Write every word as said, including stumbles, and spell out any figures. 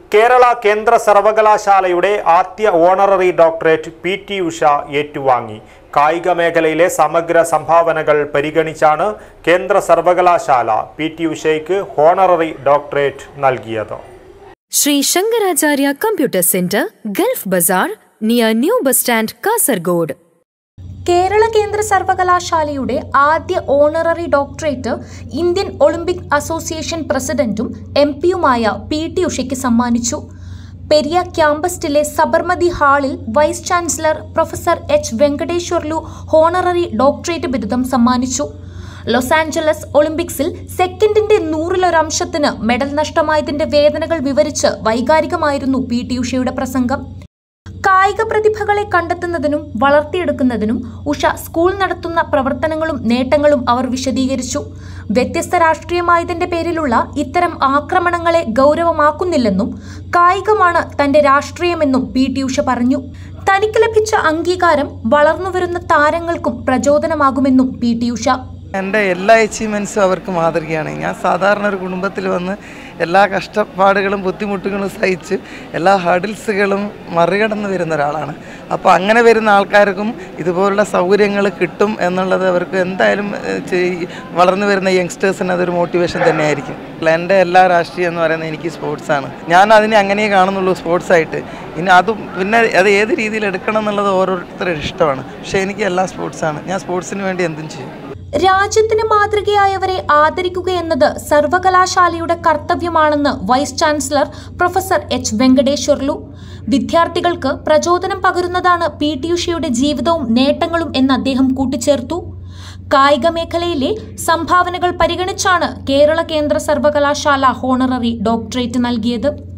കേരള കേന്ദ്ര സർവകലാശാലയുടെ ആദ്യ honorary doctorate P T Usha ഏറ്റുവാങ്ങി. കായിക മേഖലയിലെ സമഗ്ര സംഭാവനകൾ പരിഗണിച്ചാണ് കേന്ദ്ര സർവകലാശാല പി ടി ഉഷയ്ക്ക് ഓണററി ഡോക്ടറേറ്റ് നൽകിയത്. Shri Shankaracharya computer centre, Gulf Bazar, near new bus stand, Kasaragod. Kerala കേന്ദ്ര സർവകലാശാലയുടെ ആദ്യ honorary doctorate Indian Olympic Association പ്രസിഡന്റും എം പിയുമായ പി ടി ഉഷയ്ക്ക് സമ്മാനിച്ചു. പെരിയ ക്യാമ്പസിലെ സബർമതി ഹാളിൽ vice chancellor professor H Venkateswarlu honorary doctorate ബിരുദം സമ്മാനിച്ചു. ലോസ് ആഞ്ചലസ് ഒളിമ്പിക്സിൽ സെക്കൻഡിന്റെ നൂറിലൊരംശത്തിന് മെഡൽ നഷ്ടമായതിന്റെ വേദനകൾ വിവരിച്ച് വൈകാരികമായിരുന്നു പി ടി ഉഷയുടെ പ്രസംഗം. കായിക പ്രതിഭകളെ കണ്ടെത്തുന്നതിനും വളർത്തിയെടുക്കുന്നതിനും ഉഷ സ്കൂൾ നടത്തുന്ന പ്രവർത്തനങ്ങളും നേട്ടങ്ങളും അവർ വിശദീകരിച്ചു. വ്യത്യസ്ത രാഷ്ട്രീയമായതിന്റെ പേരിലുള്ള ഇത്തരം ആക്രമണങ്ങളെ ഗൗരവമാക്കുന്നില്ലെന്നും കായികമാണ് തന്റെ രാഷ്ട്രീയമെന്നും പി ടി ഉഷ പറഞ്ഞു. തനിക്ക് ലഭിച്ച അംഗീകാരം വളർന്നുവരുന്ന താരങ്ങൾക്കും പ്രചോദനമാകുമെന്നും പി ടി ഉഷ. എൻ്റെ എല്ലാ അച്ചീവ്മെൻറ്റ്സും അവർക്ക് മാതൃകയാണ്. ഞാൻ സാധാരണ ഒരു കുടുംബത്തിൽ വന്ന് എല്ലാ കഷ്ടപ്പാടുകളും ബുദ്ധിമുട്ടുകളും സഹിച്ച് എല്ലാ ഹഡിൽസുകളും മറികടന്ന് വരുന്ന ഒരാളാണ്. അപ്പോൾ അങ്ങനെ വരുന്ന ആൾക്കാർക്കും ഇതുപോലുള്ള സൗകര്യങ്ങൾ കിട്ടും എന്നുള്ളത് അവർക്ക് എന്തായാലും വളർന്നു വരുന്ന യങ്സ്റ്റേഴ്സിന് അതൊരു മോട്ടിവേഷൻ തന്നെയായിരിക്കും. എൻ്റെ എല്ലാ രാഷ്ട്രീയം എന്ന് പറയുന്നത് എനിക്ക് സ്പോർട്സാണ്. ഞാൻ അതിനെ അങ്ങനെ കാണുന്നുള്ളൂ, സ്പോർട്സായിട്ട്. ഇനി അതും പിന്നെ അത് ഏത് രീതിയിൽ എടുക്കണം എന്നുള്ളത് ഓരോരുത്തരുടെ ഇഷ്ടമാണ്. പക്ഷേ എനിക്ക് എല്ലാം സ്പോർട്സാണ്. ഞാൻ സ്പോർട്സിന് വേണ്ടി എന്തും ചെയ്യും. രാജ്യത്തിന് മാതൃകയായവരെ ആദരിക്കുകയെന്നത് സർവകലാശാലയുടെ കർത്തവ്യമാണെന്ന് vice chancellor professor H Venkateswarlu. വിദ്യാർത്ഥികൾക്ക് പ്രചോദനം പകരുന്നതാണ് പി ടി ഉഷയുടെ ജീവിതവും നേട്ടങ്ങളും എന്ന് അദ്ദേഹം കൂട്ടിച്ചേർത്തു. കായിക മേഖലയിലെ സംഭാവനകൾ പരിഗണിച്ചാണ് കേരള കേന്ദ്ര സർവകലാശാല ഹോണററി ഡോക്ടറേറ്റ് നൽകിയത്.